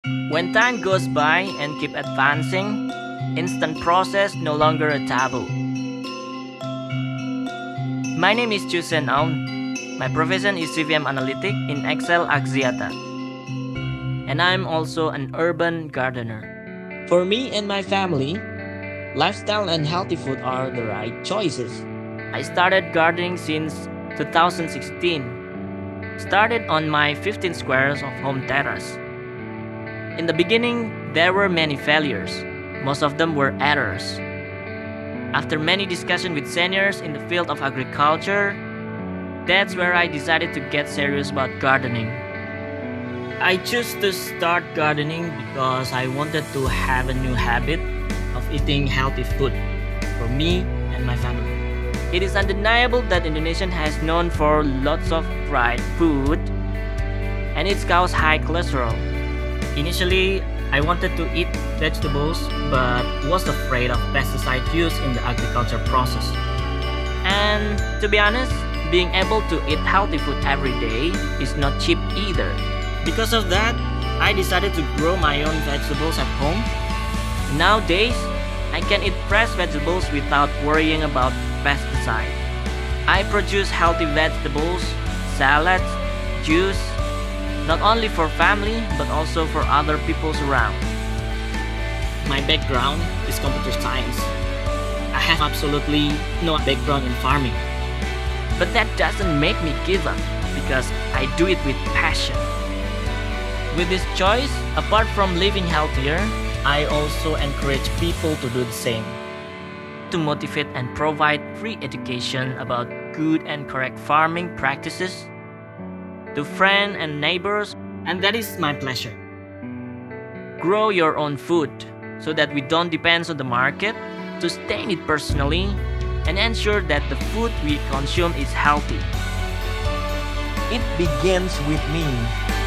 When time goes by and keep advancing, instant process no longer a taboo. My name is Chusen Aun. My profession is CVM Analytic in Excel Axiata. And I'm also an urban gardener. For me and my family, lifestyle and healthy food are the right choices. I started gardening since 2016. Started on my 15 squares of home terrace. In the beginning, there were many failures. Most of them were errors. After many discussions with seniors in the field of agriculture, that's where I decided to get serious about gardening. I chose to start gardening because I wanted to have a new habit of eating healthy food for me and my family. It is undeniable that Indonesia has known for lots of fried food and it causes high cholesterol. Initially, I wanted to eat vegetables but was afraid of pesticide use in the agriculture process. And to be honest, being able to eat healthy food every day is not cheap either. Because of that, I decided to grow my own vegetables at home. Nowadays, I can eat fresh vegetables without worrying about pesticide. I produce healthy vegetables, salads, juice, not only for family but also for other people around. My background is computer science. I have absolutely no background in farming. But that doesn't make me give up because I do it with passion. With this choice, apart from living healthier, I also encourage people to do the same. To motivate and provide free education about good and correct farming practices to friends and neighbors, and that is my pleasure. Grow your own food so that we don't depend on the market, sustain it personally, and ensure that the food we consume is healthy. It begins with me.